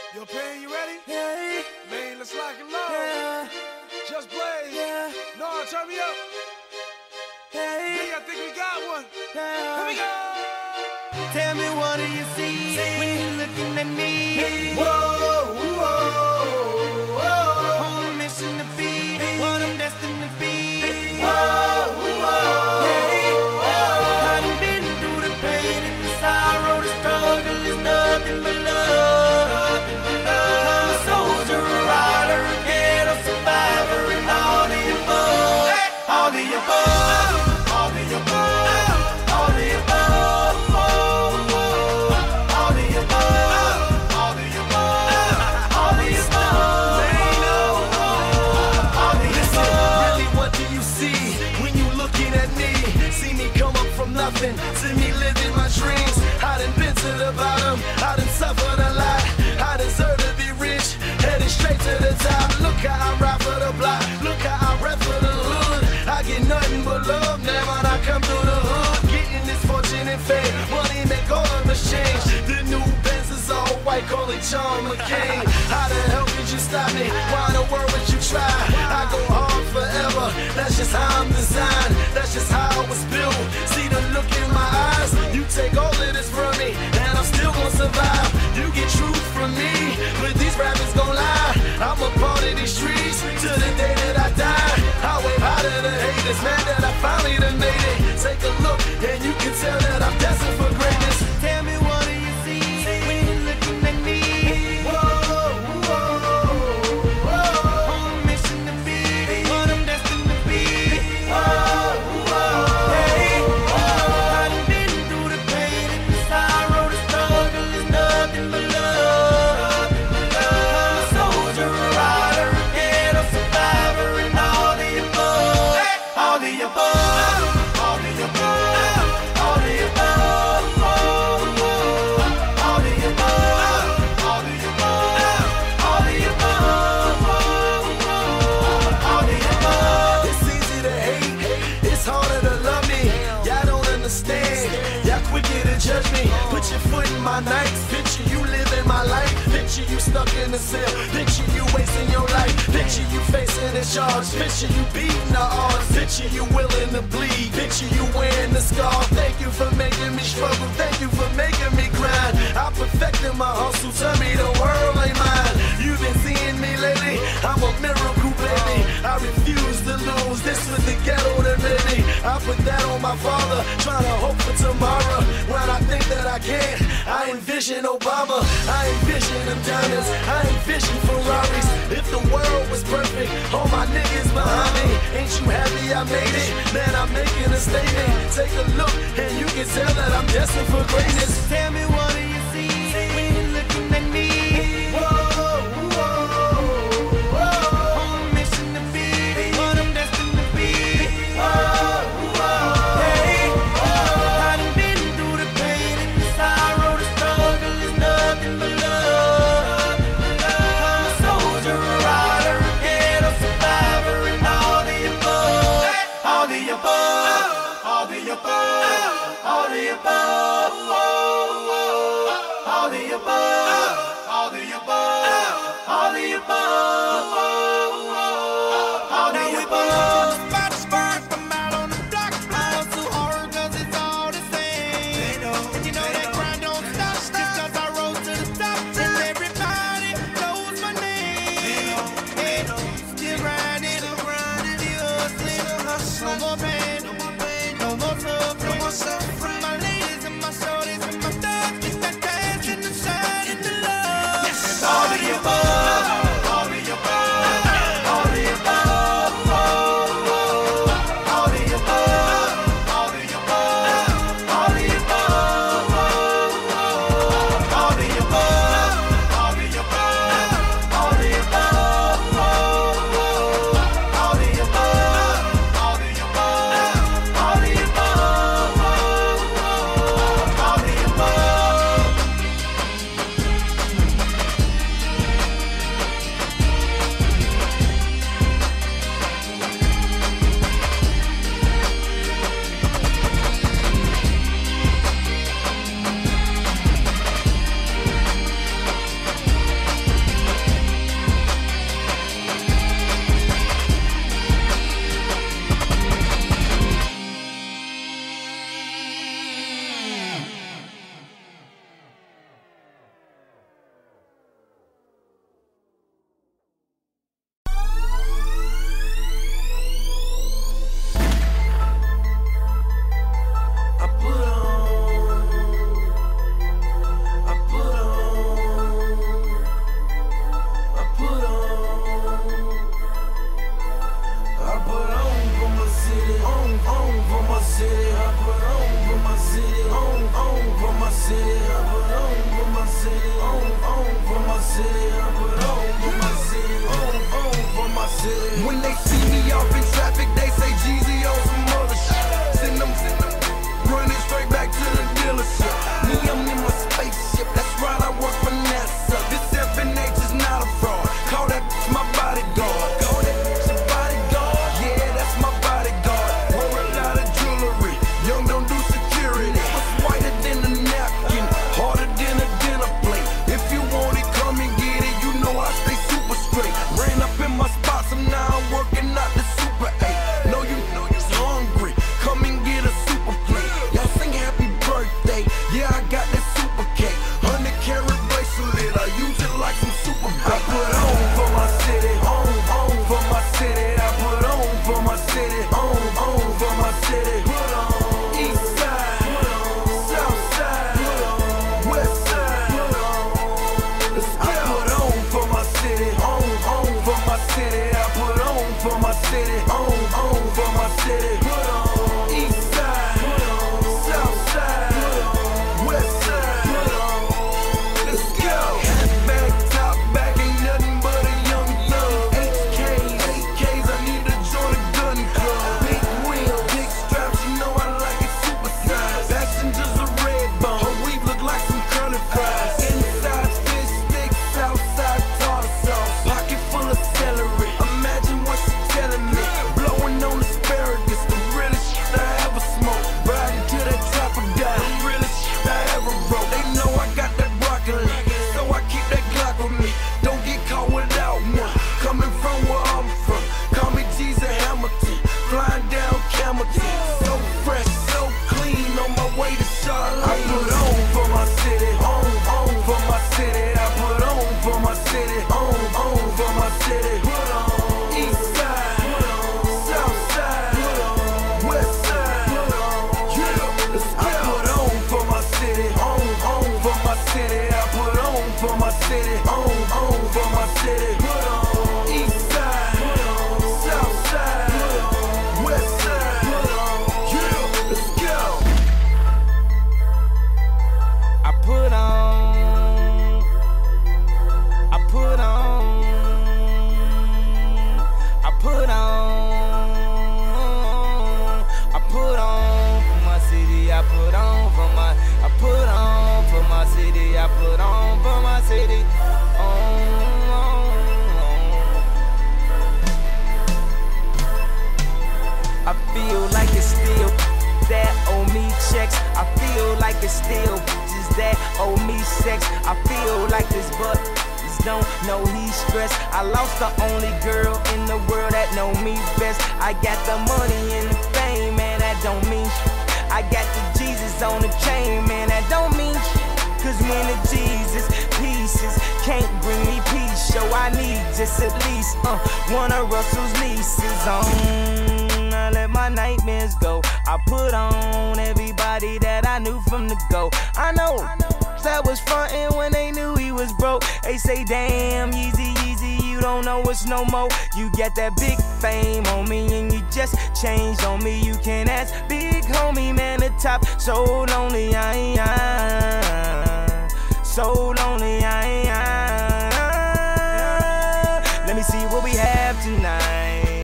Yo, Pain, you ready? Yeah. Man, let's lock and load. Yeah. Just blaze. Yeah. No, turn me up. Hey. I think we got one. Yeah. Here we go. Tell me, what do you see when you're looking at me? Whoa, whoa, whoa. On a mission to be what I'm destined to be. Whoa, whoa. Hey. I done been through the pain and the sorrow, the struggle is nothing but love. I'm a soldier, a rider, a ghetto survivor, and all the above. All the above. All the above. All the above. All the above. All the above. All the above. All the above. Really, what do you see when you looking at me? See me come up from nothing, see me living my dreams. I done been to the bottom, I done suffered a lot. I deserve to be rich, headed straight to the top. Look how I ride for the block, look how I rap for the hood. I get nothing but love now when I come through the hood. Getting this fortune and fame, money make all of us change. The new Benz is all white, call it John McCain. How the hell could you stop me? Why in the world would you try? I go hard forever, that's just how I'm designed. That's just how I was built. See the look in my eyes, you take all of this from me, and I'm still gonna survive. You get truth from me, but these rappers gon' lie. I'm a part of these streets till the day that I die. I wave out of the haters, man, that I finally done made it. Take a look, and you can tell that I'm destined for greatness. Tell me, what do you see when you're looking at me? Whoa, whoa, whoa. On a mission to be what I'm destined to be. Hey. I done been through the pain and the sorrow, the struggle is nothing but love. I'm a soldier, a rider, a ghetto survivor, and all the above. All the above. All the above. All the above. All the above. All the above. All the above. All the above. It's easy to hate, it's harder to love me. Y'all don't understand, y'all quicker to judge me. Put your foot in my nights, picture you living my life. Picture you stuck in a cell, picture you wasting your life. Picture you facing a charge, picture you beating the odds. Picture you willing to bleed, picture you wearing the scar. Thank you for making me struggle, thank you for making me grind. I perfected my hustle, tell me the world ain't mine. You've been seeing me lately, I'm a miracle baby. I refuse to lose, this was the ghetto that made me. I put that on my father, trying to hope for tomorrow. When I think that I can't, I envision Obama, I envision them diamonds, I envision Ferraris. If the world was perfect, all my niggas behind me. Ain't you happy I made it? Man, I'm making a statement. Take a look and you can tell that I'm destined for greatness. Tell me, what do you see when you're looking at me? Whoa, whoa, whoa. On a mission to be what I'm destined to be. Hey. I done been through the pain and the sorrow, the struggle is nothing but love. I'm a soldier, a rider, a ghetto survivor, and all the above. All the above. All the above. All the above. All the above. All the above. All the above. All the above. About to spark from out on the block. I hustle hard 'cause it's all the same. And you know that grind don't stop just 'cause I rose to the top. And everybody knows my name. Hey, still grinding, still hustling. No more pain, no more suffering. My ladies and my shorties and my thugs, keep that dance in the sun and the love. All the above. All the above. my city, on for my city. Put on east side, put on south side, put on west side, put on. Yeah, let's go. I put on, I put on, I put on, I put on for my city. I put on for my, I put on for my city. I put on for my city. I feel like it's still that owe me checks. I feel like it's still just that owe me sex. I feel like this but don't know he's stressed. I lost the only girl in the world that know me best. I got the money and the fame, man, that don't mean shit. I got the Jesus on the chain, man, that don't mean shit. Cause when the Jesus pieces can't bring me peace, so I need just at least one of Russell's nieces on. I let my nightmares go. I put on everybody that I knew from the go. I know that was frontin' when they knew he was broke. They say, damn, Yeezy, Yeezy, you don't know us no more. You got that big fame on me and you just changed on me. You can ask big homie, man, the top so lonely